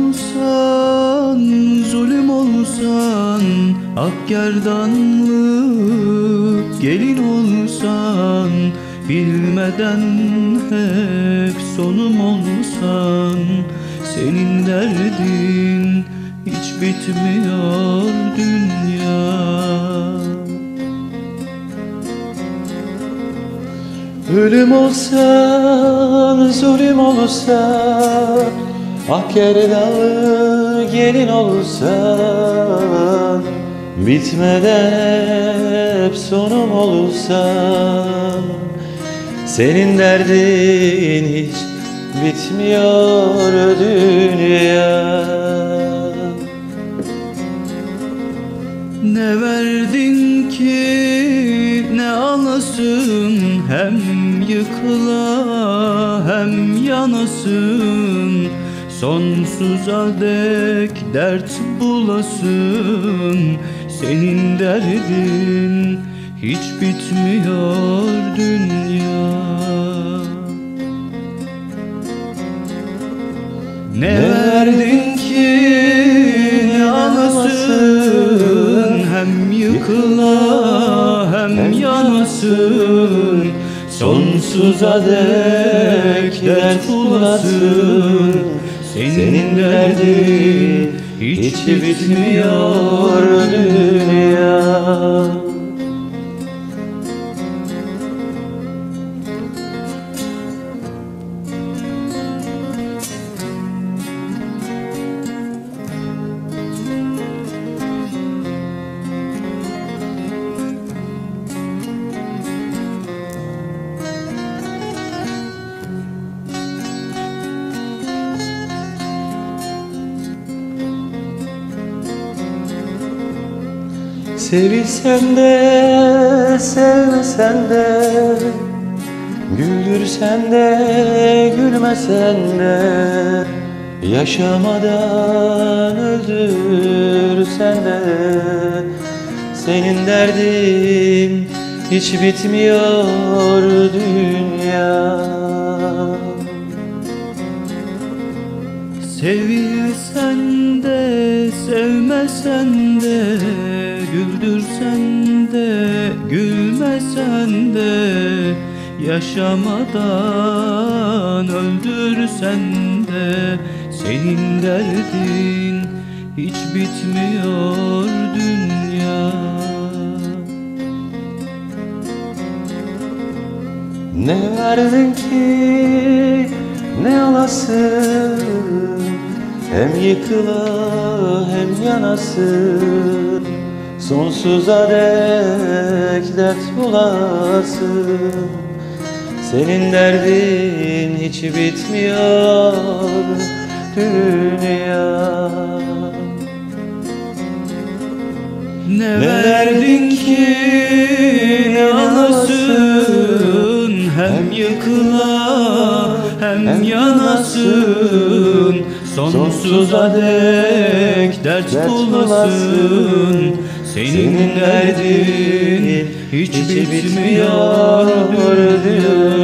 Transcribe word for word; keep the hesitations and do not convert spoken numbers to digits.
olsan, zulüm olsan, ak gerdanlı gelin olsan, bilmeden hep sonum olsan, senin derdin hiç bitmiyor dünya. Ölüm olsan, zulüm olsan, ak gerdanlı gelin olsan, bitmeden hep sonum olsan, senin derdin hiç bitmiyor dünya. Ne verdin ki ne alasın, hem yıkıla hem yanasın, sonsuza dek dert bulasın, senin derdin hiç bitmiyor dünya. Ne verdin ki ne alasın, hem yıkıla hem yanasın, sonsuza dek dert bulasın, senin derdin hiç bitmiyor dünya. Sevilsen de sevmesen de, güldürsen de gülmesen de, yaşamadan öldürsen de, senin derdin hiç bitmiyor dünya. Sevilsen de sevmesen de, güldürsen de gülmesen de, yaşamadan öldürsen de, senin derdin hiç bitmiyor dünya. Ne verdin ki ne alasın, hem yıkıla hem yanasın, sonsuza dek dert bulasın, senin derdin hiç bitmiyor dünya. Ne verdin ki ne alasın, hem yıkıla hem yanasın, sonsuza dek dert bulasın, senin derdin hiç bitmiyor dünya.